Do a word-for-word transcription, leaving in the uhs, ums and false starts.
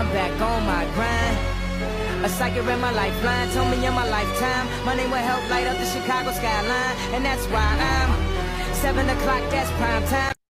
I'm back on my grind. A psychic ran my lifeline, told me in my lifetime my name will help light up the Chicago skyline. And that's why I'm seven o'clock, that's prime time.